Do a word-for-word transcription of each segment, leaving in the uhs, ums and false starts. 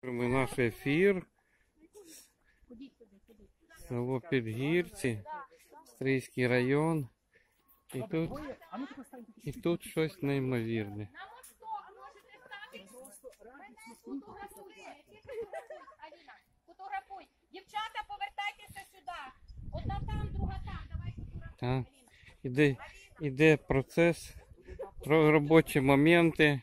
Ми наш ефір. Село Підгірці, Стрийський район. І тут, і тут щось неймовірне. Фотографуй. Дівчата, повертайтеся сюди. Одна там, друга там. Давай фотографуй. Так. Іде, іде процес, робочі моменти.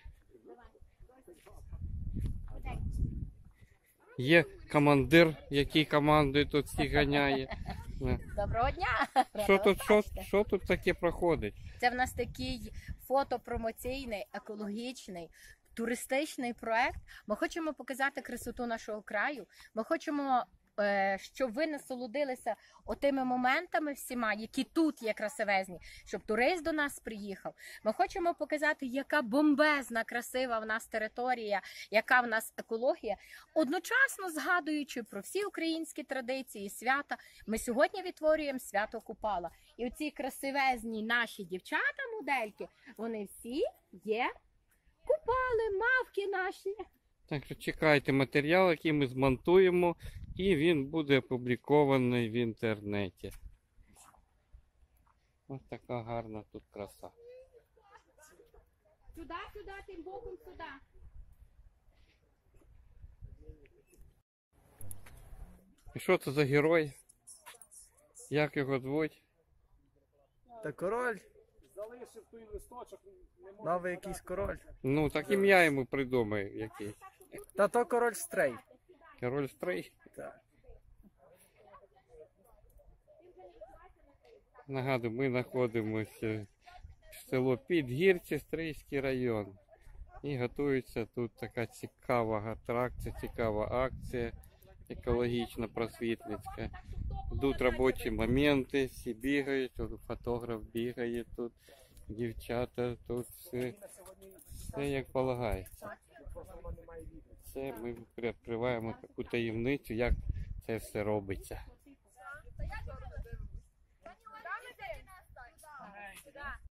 Є командир, який командує тут всі ганяє. Доброго дня! Що тут, що, що тут таке проходить? Це в нас такий фотопромоційний, екологічний, туристичний проект. Ми хочемо показати красоту нашого краю. Ми хочемо, щоб ви насолодилися отими моментами всіма, які тут є красивезні, щоб турист до нас приїхав. Ми хочемо показати, яка бомбезна, красива в нас територія, яка в нас екологія. Одночасно згадуючи про всі українські традиції, свята, ми сьогодні відтворюємо свято Купала. І оці красивезні наші дівчата-модельки, вони всі є Купали, мавки наші. Так що чекайте матеріал, який ми змонтуємо, і він буде опублікований в інтернеті. Ось така гарна тут краса. Сюди, сюди, тим боком сюди. І що це за герой? Як його звуть? Та король. Залишив той листочок, не може. Новий якийсь король. Ну, так ім'я йому придумає який. Та то король Стрей. Король Стрий. Так. Нагадую, ми знаходимося в село Підгірці, Стрийський район. І готується тут така цікава атракція, цікава акція екологічно-просвітницька. Йдуть робочі моменти, всі бігають, фотограф бігає тут, дівчата, тут все, все як полагається. Це ми відкриваємо таку таємницю, як це все робиться.